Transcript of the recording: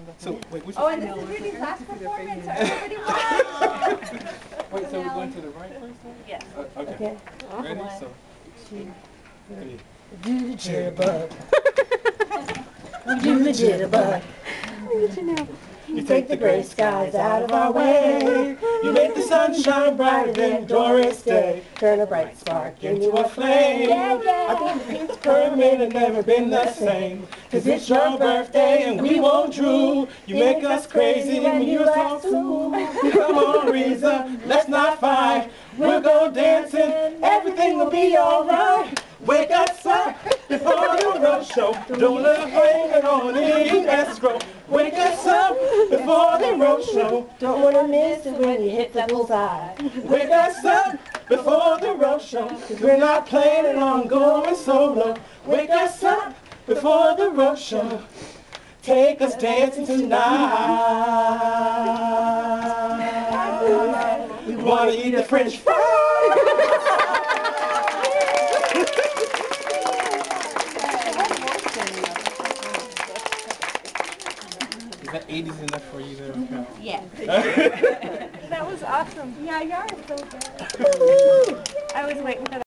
So, wait, which Oh, and this is Rudy's last performance, so everybody watch. Wait, so we're going to the right first? Yes. Okay. Ready? So, 2, 3. Do the jitterbug. Do the jitterbug. You take the gray skies out of our way. You make the sun shine brighter than Doris Day. Turn a bright spark Into a flame. I think it's permanent and never been the same. 'Cause it's your birthday and we won't drool. You make us crazy when you talk to. Come on, Reza, let's not fight. We'll go dancing, everything will be alright. Wake us up before the road show. Don't let it hang on in escrow. Wake us up before the road show. Don't want to miss it when you hit the bullseye. Wake us up before the road show. 'Cause we're not planning on going solo. Wake us up before the road show. Take us dancing tonight. We want to eat the French fries. Is that 80s enough for you there? Yes. That was awesome. Yeah, you are so good. I was waiting for that.